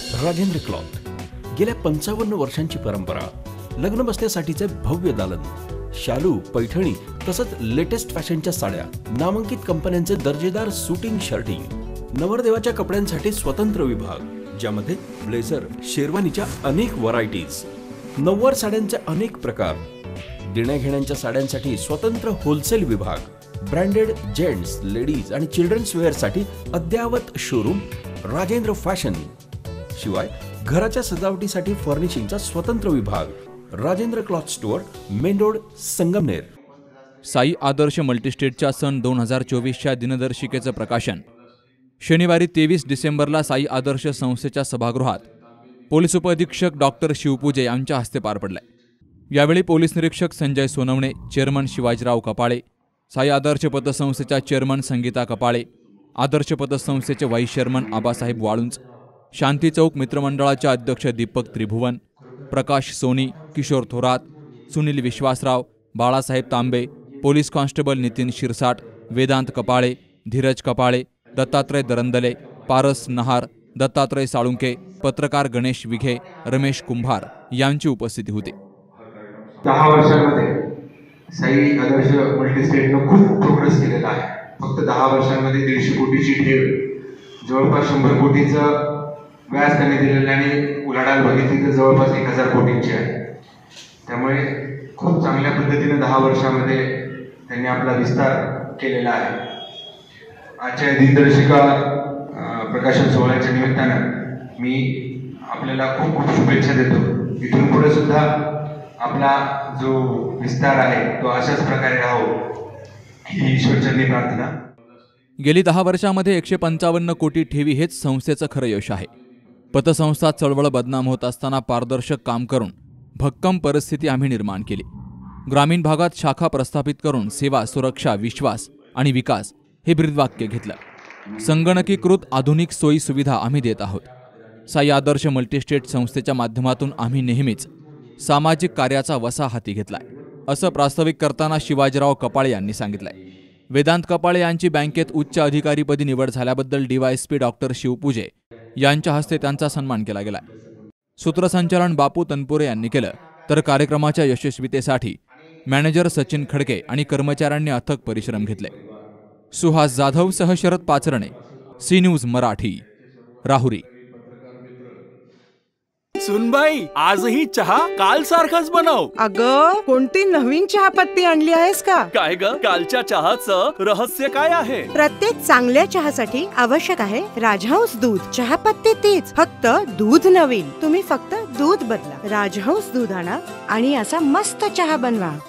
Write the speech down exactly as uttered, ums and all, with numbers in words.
Rajendra cloth, गेल्या पंचावन्न वर्षांची परंपरा, लग्न बसण्यासाठीचे भव्य दालन, शालू, पैठणी तसंच लेटेस्ट फॅशनच्या साड्या, नामांकित कंपन्यांचे दर्जेदार सुटिंग शर्टिंग, नवरदेवाच्या कपड्यांसाठी स्वतंत्र विभाग ज्यामध्ये ब्लेझर, शेरवानीच्या अनेक व्हरायटीज, नववार साड्यांचे अनेक प्रकार, देण्याघेण्यांच्या साड्यांसाठी स्वतंत्र होलसेल विभाग, ब्रँडेड जेंट्स, लेडीज आणि चिल्ड्रन्स वेअरसाठी अद्ययावत शोरूम राजेंद्र फॅशन. शिवाय घराच्या सजावटीसाठी फर्निशिंगचा स्वतंत्र विभाग Rajendra cloth store, main road, Sangamner. Sai Adarsh मल्टीस्टेटच्या सन दोन हजार चोवीसच्या दिनदर्शिकेचं प्रकाशन शनिवारी तेवीस डिसेंबरला साई आदर्श संस्थेच्या सभागृहात पोलीस उपअधीक्षक डॉक्टर शिवपूजे यांच्या हस्ते पार पडले. यावेळी पोलीस निरीक्षक संजय सोनवणे, चेअरमन शिवाजीराव कपाळे, साई आदर्श पतसंस्थेच्या चेअरमन संगीता कपाळे, आदर्श पतसंस्थेचे व्हाईस चेअरमन आबासाहेब वाळुंज, शांती चौक मित्रमंडळाचे अध्यक्ष दीपक त्रिभुवन, प्रकाश सोनी, किशोर थोरात, सुनील विश्वासराव, बाळासाहेब तांबे, पोलीस कॉन्स्टेबल नितीन शिरसाट, वेदांत कपाळे, धीरज कपाळे, दत्तात्रय दरंदले, पारस नहार, दत्तात्रय साळुंके, पत्रकार गणेश विघे, रमेश कुंभार यांची उपस्थिती होती. दहा वर्षांमध्ये साई आदर्श मल्टीस्टेटनं खूप प्रोग्रेस केलेला आहे. फक्त दहा वर्षांमध्ये दीडशे कोटीची ठेव, जवळपास शंभर कोटीचं व्याज त्यांनी दिलेलं आणि उलाढाल बघितली तर जवळपास एक हजार कोटींची आहे. त्यामुळे खूप चांगल्या पद्धतीने दहा वर्षामध्ये त्यांनी आपला विस्तार केलेला आहे. आजच्या दिनदर्शिका प्रकाशन सोहळ्याच्या निमित्तानं मी आपल्याला खूप खूप शुभेच्छा देतो. इथून पुढे सुद्धा आपला जो विस्तार आहे तो अशाच प्रकारे राहो ही ईश्वरचरणी प्रार्थना. गेली दहा वर्षांमध्ये एकशे पंचावन्न कोटी ठेवी हेच संस्थेचं खरं यश आहे. पतसंस्था चळवळ बदनाम होत असताना पारदर्शक काम करून भक्कम परिस्थिती आम्ही निर्माण केली. ग्रामीण भागात शाखा प्रस्थापित करून सेवा, सुरक्षा, विश्वास आणि विकास हे ब्रीदवाक्य घेतलं. संगणकीकृत आधुनिक सोयी सुविधा आम्ही देत आहोत. साई आदर्श मल्टीस्टेट संस्थेच्या माध्यमातून आम्ही नेहमीच सामाजिक कार्याचा वसा हाती घेतलाय, असं प्रास्ताविक करताना शिवाजीराव कपाळे यांनी सांगितलंय. वेदांत कपाळे यांची बँकेत उच्च अधिकारीपदी निवड झाल्याबद्दल डीवायएसपी डॉक्टर शिवपूजे यांच्या हस्ते त्यांचा सन्मान केला गेला. सूत्रसंचालन बापू तनपुरे यांनी केलं, तर कार्यक्रमाच्या यशस्वीतेसाठी मॅनेजर सचिन खडके आणि कर्मचाऱ्यांनी अथक परिश्रम घेतले. सुहास जाधव सह शरद पाचरणे, सी न्यूज मराठी, राहुरी. सुनबाई, आजही चहा काल सारखाच बनव. अगं, कोणती नवीन चहापत्ती आणली आहेस का? काय ग, कालच्या चहाचं रहस्य काय आहे? प्रत्येक चांगल्या चहासाठी आवश्यक आहे राजहंस दूध. चहापत्ती तीच, फक्त दूध नवीन. तुम्ही फक्त दूध बदला. राजहंस दूध आणा आणि असा मस्त चहा बनवा.